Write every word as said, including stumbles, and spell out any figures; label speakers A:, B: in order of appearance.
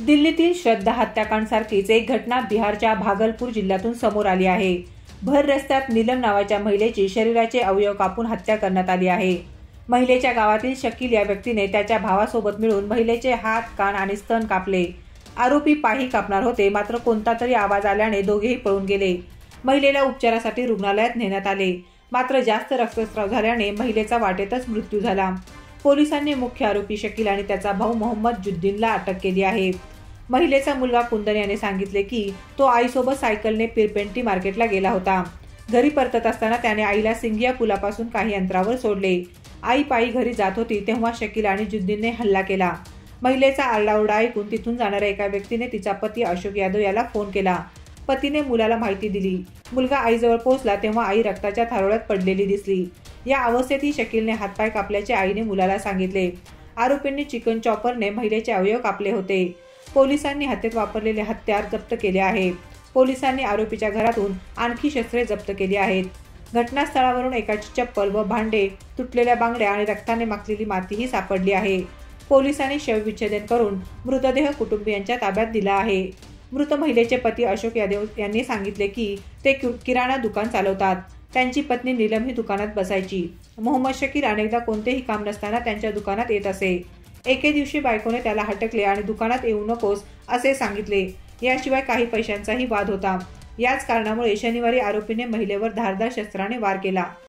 A: दिल्लीतील श्रद्धा हत्याकांड सारखीच एक घटना बिहारच्या भागलपूर जिल्ह्यातून समोर आली आहे। भर रस्त्यात नीलम नावाच्या महिलेची शरीराचे अवयव कापून हत्या करण्यात आली आहे। महिलेच्या गावातील शकील या व्यक्तीने त्याच्या भावासोबत मिळून महिलेचे हात, कान आणि स्तन कापले। आरोपी पाही कापणार होते, मात्र कोणता तरी आवाज आल्याने दोघेही पळून गेले। महिलेला उपचारासाठी रुग्णालयात नेण्यात आले, मात्र जास्त रक्तस्राव झाल्याने महिलेचा वाटेतच मृत्यू झाला। पोलिसांनी मुख्य आरोपी शकील आणि त्याचा भाऊ मोहम्मद जुद्दीनला अटक केली आहे। महिलेचा मुलगा कुंदन याने सांगितले की तो आईसोबत सायकलने पिरपेंटी मार्केटला गेला होता। घरी परतत असताना त्याने आईला सिंगिया पुलापासून काही अंतरावर सोडले। आई पायी घरी जात होती तेव्हा शकील आणि जुद्दीनने हल्ला केला। महिलेचा आरडाओरडा ऐकून तिथून जाणाऱ्या एका व्यक्तीने तिचा पती अशोक यादव याला फोन केला। पतीने मुलाला माहिती दिली। मुलगा आईजवळ पोहोचला तेव्हा आई रक्ताच्या थारोळ्यात पडलेली दिसली। या अवस्थेतही शकीलने हातपाय कापल्याचे आईने मुलाला सांगितले। आरोपींनी चिकन चॉपरने महिलेचे अवयव कापले होते। पोलिसांनी हत्येत वापरलेले हत्यार जप्त केले आहे। पोलिसांनी आरोपीच्या घरातून आणखी शस्त्रे जप्त केली आहेत। घटनास्थळावरून एकाची चप्पल व भांडे, तुटलेल्या बांगड्या आणि रक्ताने माखलेली मातीही सापडली आहे। पोलिसांनी शवविच्छेदन करून मृतदेह कुटुंबियांच्या ताब्यात दिला आहे। मृत महिलेचे पती अशोक यादव यांनी सांगितले की ते किराणा दुकान चालवतात। त्यांची पत्नी नीलम ही दुकानात बसायची। मोहम्मद शकील अनेकदा कोणतेही काम नसताना त्यांच्या दुकानात येत असे। एके दिवशी बायकोने त्याला हटकले आणि दुकानात येऊ नकोस असे सांगितले। याशिवाय काही पैशांचाही वाद होता। याच कारणामुळे शनिवारी आरोपीने महिलेवर धारदार शस्त्राने वार केला।